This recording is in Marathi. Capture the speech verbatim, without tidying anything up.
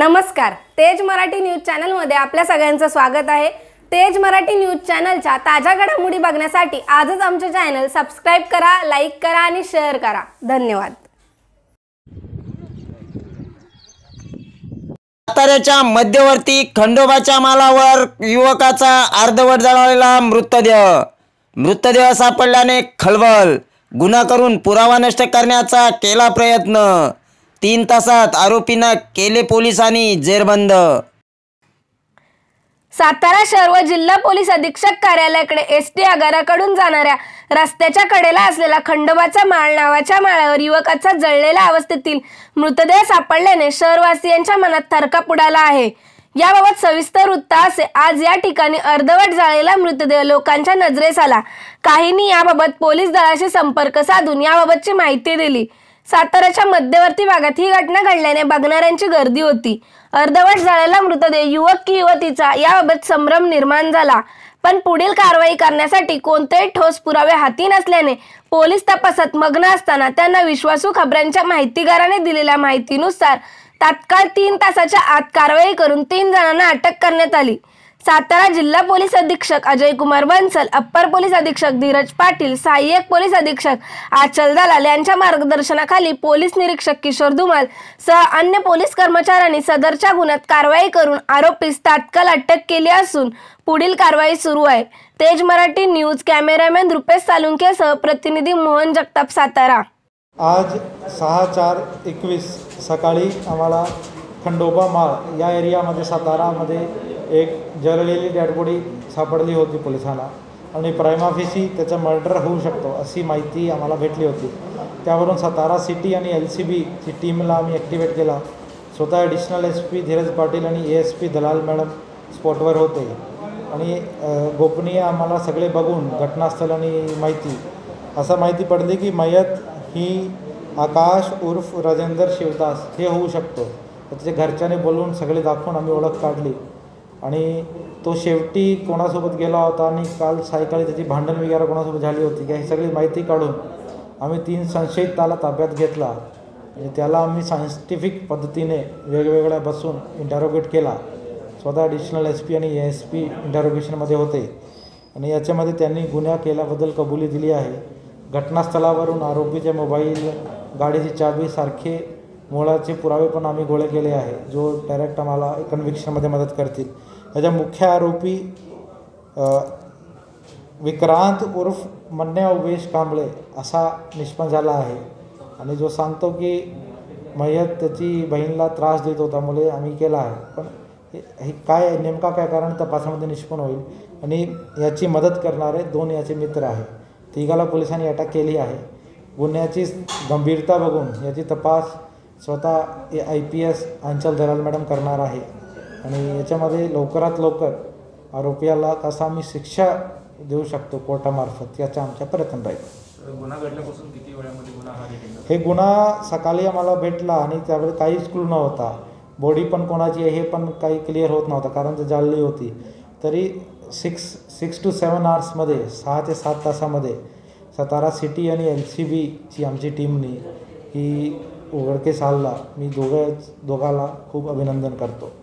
नमस्कार, तेज मराठी न्यूज चॅनलमध्ये आपल्या सगळ्यांचं स्वागत आहे। तेज मराठी न्यूज चॅनलच्या ताज्या घडामोडी बघण्यासाठी आजच आमचे चॅनल सबस्क्राइब करा, लाईक करा आणि शेअर करा। धन्यवाद। साताऱ्याच्या मध्यवर्ती खंडोबाच्या मालावर युवकाचा अर्धवट जळालेला मृतदेह मृतदेह सापडल्याने खळबळ। गुन्हा करून पुरावा नष्ट करण्याचा केला प्रयत्न। तीन तासात आरोपींना केले पोलिसांनी जेरबंद। सातारा शहरव जिल्हा पोलीस अधीक्षक कार्यालयाकडे एसटी आगाराकडून जाणाऱ्या रस्त्याच्या कडेला असलेला खंडोबाचा माळ नावाच्या माळावर युवकाचा जळलेल्या अवस्थेतील मृतदेह सापडल्याने शहरवासियांच्या मनात थरकाप उडाला आहे। याबाबत सविस्तर वृत्त असे आज या ठिकाणी अर्धवट जळलेला मृतदेह लोकांच्या नजरेस आला। काहींनी याबाबत पोलीस दलाशी संपर्क साधून याबाबतची माहिती दिली। साताऱ्याच्या मध्यवर्ती भागात ही घटना घडल्याने बघणाऱ्यांची गर्दी होती। अर्धवट जळलेला मृतदेह युवक की युवतीचा याबाबत संभ्रम निर्माण झाला, पण पुढील कारवाई करण्यासाठी कोणतेही ठोस पुरावे हाती नसल्याने पोलीस तपासात मग्न असताना त्यांना विश्वासू खबरांच्या माहितीगाराने दिलेल्या माहितीनुसार तात्काळ तीन तासाच्या आत कारवाई करून तीन जणांना अटक करण्यात आली। सातारा जिल्हा पोलीस अधीक्षक अजयक बन्सल, अप्पर पोलीस अधीक्षक धीरज पाटील, सहाय्यक पोलीस अधीक्षक आचल दलाल यांच्या मार्गदर्शनाखाली पोलीस निरीक्षक किशोर धुमाल सह अन्य पोलीस कर्मचाऱ्यांनी सदरच्या गुन्ह्यात कारवाई करून आरोपीस तात्काळ अटक केली असून पुढील कारवाई सुरू आहे। तेज मराठी न्यूज कॅमेरामॅन रुपेश सालुंकेसह प्रतिनिधी मोहन जगताप, सातारा। आज सहा चार एकवीस सकाळी आम्हाला खंडोबा माळ या एरियामध्ये सातारामध्ये एक जळलेली डेडबॉडी सापडली होती पोलिसांना आणि प्रायमाफिसी त्याचा मर्डर होऊ शकतो अशी माहिती आम्हाला भेटली होती। त्यावरून सातारा सिटी आणि एल सी बीची टीमला आम्ही ॲक्टिवेट केला। स्वतः additional S P Dheeraj Patil आणि A S P Dalal madam स्पॉटवर होते आणि गोपनीय आम्हाला सगळे बघून घटनास्थळ आणि माहिती असं माहिती पडली की मयत ही आकाश उर्फ राजेंद्र शिवदास हे होऊ शकतो। त्याच्या घरच्याने बोलून सगळे दाखवून आम्ही ओळख काढली आणि तो शेवटी कोणासोबत गेला होता आणि काल सायंकाळी त्याची भांडण वगैरे कोणासोबत झाली होती का ही सगळी माहिती काढून आम्ही तीन संशयित त्याला ताब्यात घेतला आणि त्याला आम्ही सायंटिफिक पद्धतीने वेगवेगळ्या बसून इंटरोगेट केला। स्वतः ॲडिशनल एस पी आणि ए एस पी इंटरोगेशनमध्ये होते आणि याच्यामध्ये त्यांनी गुन्हा केल्याबद्दल कबुली दिली आहे। घटनास्थळावरून आरोपीचे मोबाईल, गाडीची चाबी सारखे मुळाचे पुरावे पण आम्ही गोळे केले आहे, जो डायरेक्ट आम्हाला कन्व्हिक्शनमध्ये मदत करतील। याचा मुख्य आरोपी विक्रांत उर्फ मन्या उमेश कांबळे असा निष्पन्न झाला आहे आणि जो सांगतो की मयत त्याची बहीणला त्रास देत होता मुळे आम्ही केला आहे, पण हे काय नेमका काय कारण तपासामध्ये निष्पन्न होईल। आणि याची मदत करणारे दोन याचे मित्र आहे, तिघाला पोलिसांनी अटक केली आहे। गुन्ह्याची गंभीरता बघून याची तपास स्वतः आय पी एस आचल दलाल मॅडम करणार आहे आणि याच्यामध्ये लवकरात लवकर आरोपीला कसा आम्ही शिक्षा देऊ शकतो कोर्टामार्फत याचा आमचा प्रयत्न राहील। गुन्हा घडल्यापासून किती वेळामध्ये गुन्हा हा भेटला? हे गुन्हा सकाळी आम्हाला भेटला आणि त्यावेळी काहीच क्लू नव्हता। बॉडी पण कोणाची आहे हे पण काही क्लिअर होत नव्हतं कारण ते जाळली होती। तरी सिक्स सिक्स टू सेवन आवर्समध्ये सहा ते सात तासामध्ये सातारा सिटी आणि एल सी बीची आमची टीमनी ही उघडकीस आणला। मी दोघं दोघाला खूप अभिनंदन करतो।